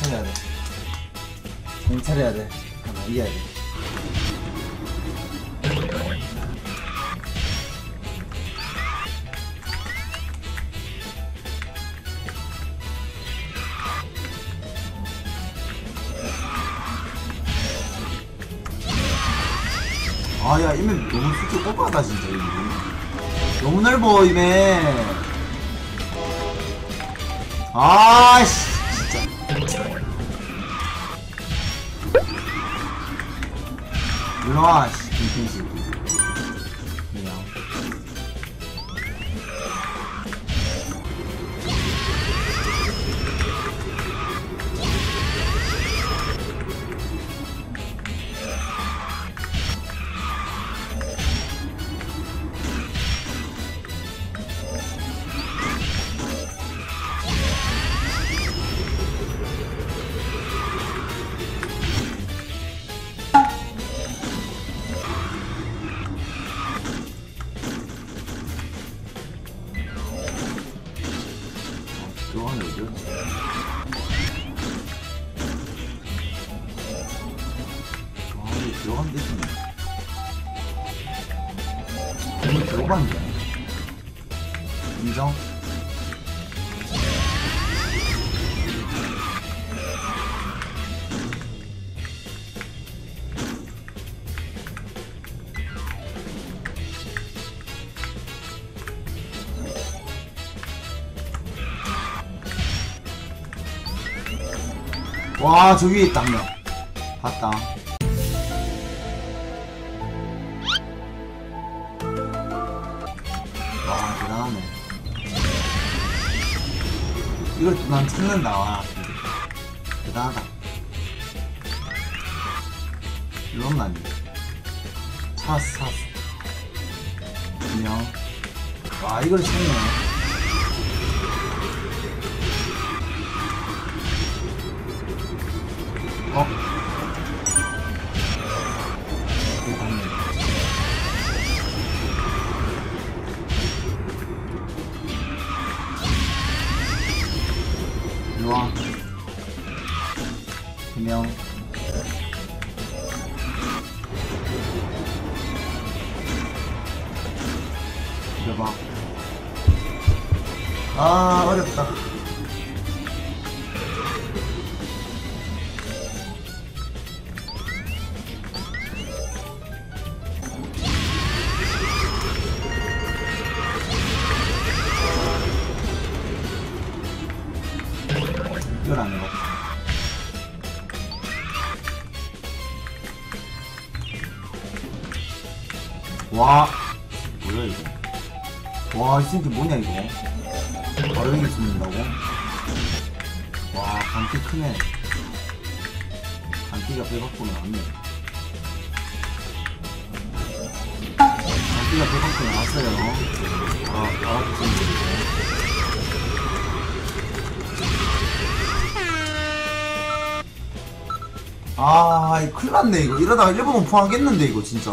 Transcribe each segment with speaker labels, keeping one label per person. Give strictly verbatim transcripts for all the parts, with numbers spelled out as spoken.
Speaker 1: 차려야 돼. 정신 차려야 돼. 잠깐만, 이겨야 돼. 아, 야, 이맵 너무 솔직히 꼽아다, 진짜, 이거. 너무 넓어, 이맵. 아씨, 진짜. 일로와, 씨, 김태식. 그냥. 들어가네, 이거. 아, 이거 들어가면 되지. 이거 들어가는데. 인정? 와, 저 위에 있다, 한 명. 봤다. 와, 대단하네. 이걸 또 난 찾는다, 와. 대단하다. 이런 거 아니야. 찾았어, 찾았어. 두 명. 와, 이걸 찾네. 어? 이거 봤네. 일로와. 두명. 이겨봐. 아, 어렵다. 이건 안 해봐. 와, 뭐야 이거? 와, 이 새끼 뭐냐 이거? 바로 이길 수 있는다고? 와, 간기 크네. 간기가 배 밖으로 나왔네. 간기가 배 밖으로 나왔어요. 아, 아, 무슨 아, 이거 큰일났네 이거. 이러다가 일 번 오픈하겠는데 이거 진짜.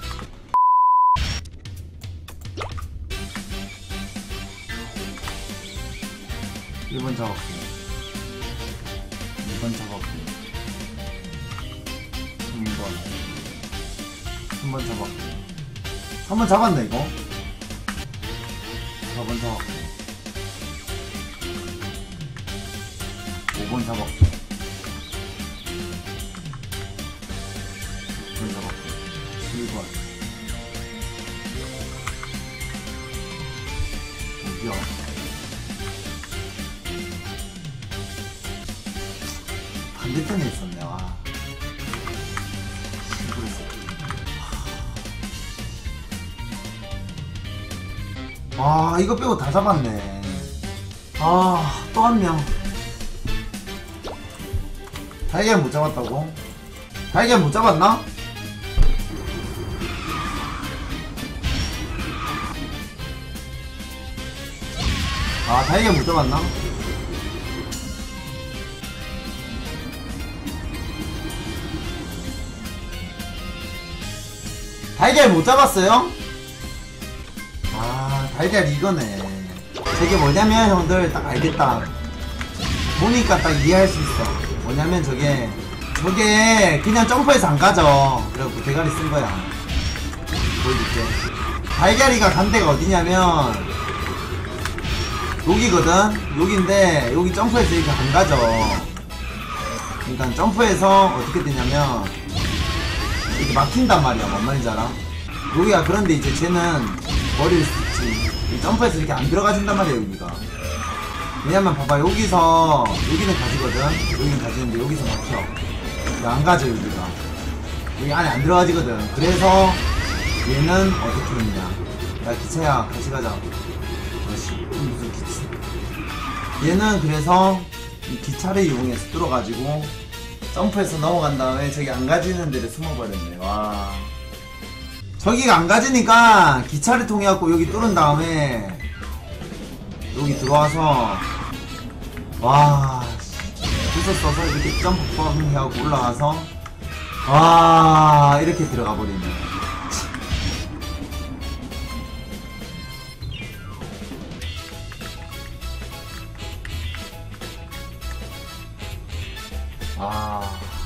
Speaker 1: 일 번 잡았고 이 번 잡았고 삼 번 삼 번 잡았고 삼 번 잡았네 이거. 사 번 잡았고 오 번 잡았고 육 번 잡았고 칠 번 어디야? 반대편에 있었네. 와. 와, 이거 빼고 다 잡았네. 아, 또 한 명. 달걀 못 잡았다고? 달걀 못 잡았나? 아, 달걀 못 잡았나? 달걀 못 잡았어요? 아, 달걀 이거네. 저게 뭐냐면 형들 딱 알겠다. 보니까 딱 이해할 수 있어. 뭐냐면 저게 저게 그냥 점프해서 안 가져. 그래갖고 대가리 쓴 거야. 보여줄게. 달걀이가 간 데가 어디냐면 여기거든. 여기인데 여기 점프해서 이렇게 안 가져. 그러니까 점프해서 어떻게 되냐면 이렇게 막힌단 말이야. 뭔 말인지 알아? 여기가 그런데 이제 쟤는 머리를 쓰지. 점프해서 이렇게 안 들어가준단 말이야 여기가. 왜냐면 봐봐 여기서 여기는 가지거든. 여기는 가지는데 여기서 막혀. 안 가져 여기가. 여기 안에 안 들어가지거든. 그래서 얘는 어떻게 했냐. 야 기차야 같이 가자. 아씨 무슨 기차. 얘는 그래서 이 기차를 이용해서 뚫어가지고 점프해서 넘어간 다음에 저기 안 가지는 데를 숨어버렸네. 와. 저기가 안 가지니까 기차를 통해갖고 여기 뚫은 다음에 여기 들어와서 와 부서 써서 이렇게 점프 해갖고 올라가서 와 이렇게 들어가 버리네. 아